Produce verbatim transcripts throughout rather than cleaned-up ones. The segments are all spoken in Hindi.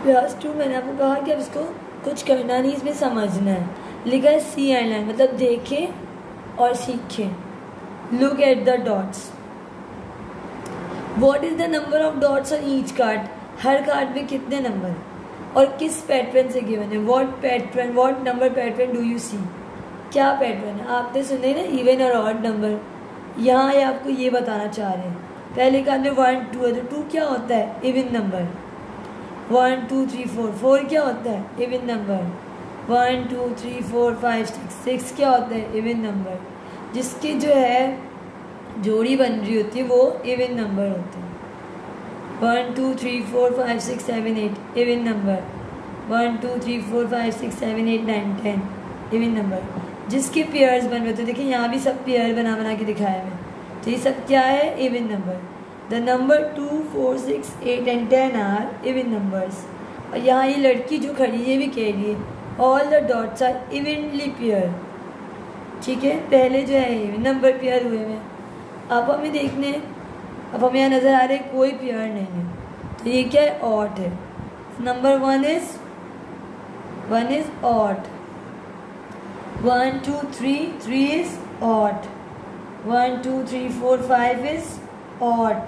क्लास टू मैंने आपको कहा कि अब इसको कुछ करना नहीं, इसमें समझना है। लिखा है सी एंड लर्न, मतलब देखें और सीखें। Look at the dots. What is the number of dots on each card? हर कार्ड में कितने नंबर और किस पैटर्न से गिवन है? What pattern, what number pattern do you see? क्या पैटर्न है? आपने सुने ना इवन और ऑड नंबर, यहाँ ये आपको ये बताना चाह रहे हैं। पहले कार्ड में वन टू है तो टू क्या होता है? Even number. One two three four, four क्या होता है? Even number. One two three four five six, six क्या होता है? Even number. जिसकी जो है जोड़ी बन रही होती है वो इवन नंबर होते हैं। One two three four five six seven eight even number. One two three four five six seven eight nine ten even number. जिसके पेयर्स बन रहे होते हैं, देखिए यहाँ भी सब पेयर बना बना के दिखाया है, तो ये सब क्या है? Even number. The number two four six eight and ten are even numbers. और यहाँ ये लड़की जो खड़ी है ये भी कह रही है all the dots are evenly pair. ठीक है, पहले जो है इवन नंबर पेयर हुए हैं, अब हमें देखने, अब हमें यहाँ नज़र आ रहा है कोई पेयर नहीं है, तो ये क्या है? ऑट है। Number one is one is odd. One two three, three is odd. One two three four five is odd.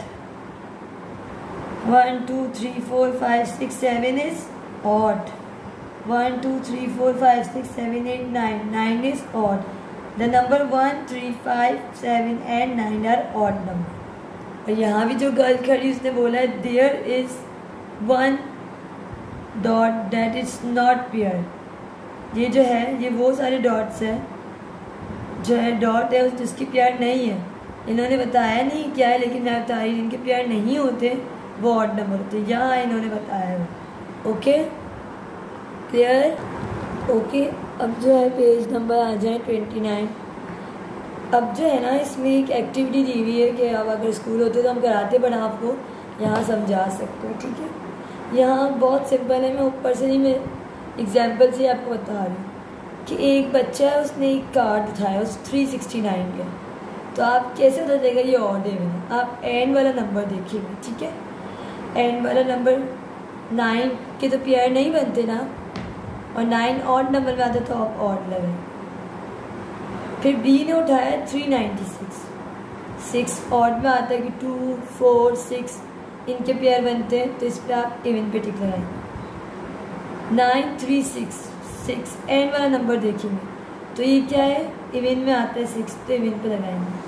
One two three four five six seven is odd. One two three four five six seven eight nine, nine is odd. The number one three five seven and nine are odd number. और यहाँ भी जो गर्ल खड़ी उसने बोला है there is one dot that is not pair. ये जो है ये वो सारे डॉट्स हैं जो है डॉट है जिसकी पेयर नहीं है। इन्होंने बताया नहीं क्या है, लेकिन मैं बता रही हूँ इनके पेयर नहीं होते वो ऑड नंबर होते, यहाँ इन्होंने बताया है। Okay, clear? ओके, अब जो है पेज नंबर आ जाए ट्वेंटी नाइन। अब जो है ना इसमें एक एक्टिविटी दी हुई है कि अब अगर स्कूल होते तो हम कराते, बट आपको यहाँ समझा सकते हो। ठीक है, यहाँ बहुत सिंपल है, मैं ऊपर से नहीं, मैं एग्जाम्पल से आपको बता रही हूँ कि एक बच्चा है उसने एक कार्ड उठाया उस थ्री सिक्सटी नाइन के, तो आप कैसे पता चलेगा ये ऑड है मैंने? आप एंड वाला नंबर देखिएगा। ठीक है, एंड वाला नंबर नाइन के तो पेयर नहीं बनते ना, और नाइन ऑड नंबर में आता तो आप ऑड लगे। फिर बी ने उठाया three ninety six, six odd में आता है कि टू फोर सिक्स इनके पेयर बनते हैं, तो इस पर आप इवन पे टिक लगाएंगे। Nine three six, six end वाला नंबर देखेंगे तो ये क्या है? इवन में आता है सिक्स, तो इवन पे लगाएंगे।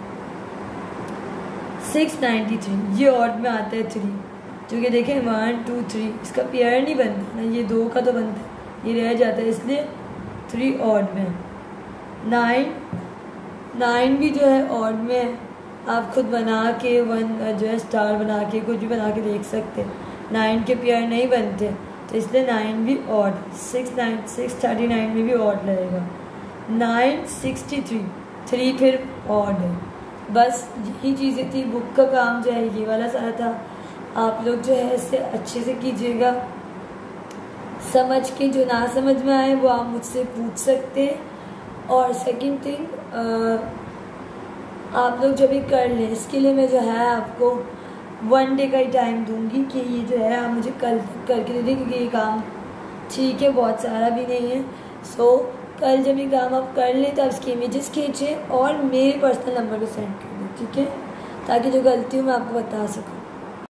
सिक्स नाइन्टी थ्री ये ऑड में आता है थ्री, क्योंकि देखें वन टू थ्री इसका पेयर नहीं बनता ना, ये दो का तो बनता है, ये रह जाता है, इसलिए थ्री ऑड में। नाइन नाइन भी जो है ऑड में है, आप खुद बना के वन जो है स्टार बना के कुछ भी बना के देख सकते हैं। नाइन के पेयर नहीं बनते तो इसलिए नाइन भी odd. Six nine six thirty nine में भी ऑड लगेगा। नाइन सिक्सटी थ्री, थ्री फिर ऑड है। बस यही चीज़ें थी, बुक का काम जो है ये वाला सारा था। आप लोग जो है इसे अच्छे से कीजिएगा, समझ के, जो ना समझ में आए वो आप मुझसे पूछ सकते हैं। और सेकंड थिंग, आप लोग जब भी कर लें इसके लिए मैं जो है आपको वन डे का ही टाइम दूंगी कि ये जो है आप मुझे कल तक करके दे दें, क्योंकि ये काम ठीक है बहुत सारा भी नहीं है। सो कल जब ये काम आप कर लें तो आप इसकी इमेजेस खींचें और मेरे पर्सनल नंबर पे सेंड कर दें। ठीक है, ताकि जो गलती हो मैं आपको बता सकूँ।